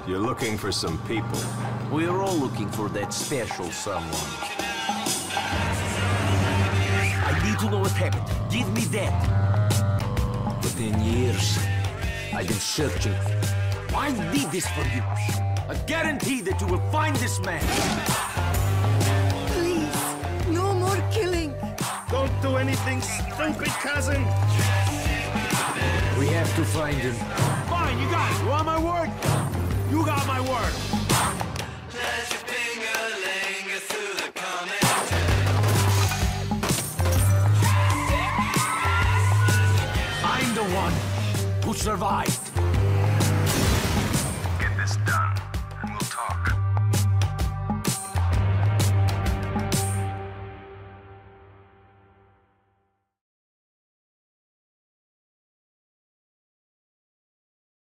You're looking for some people. We're all looking for that special someone. I need to know what happened. Give me that. For 10 years, I've been searching. I did this for you. I guarantee that you will find this man. Please, no more killing. Don't do anything stupid, cousin. We have to find him. Fine, you got it. You want my word? You got my word. I'm the one who survived.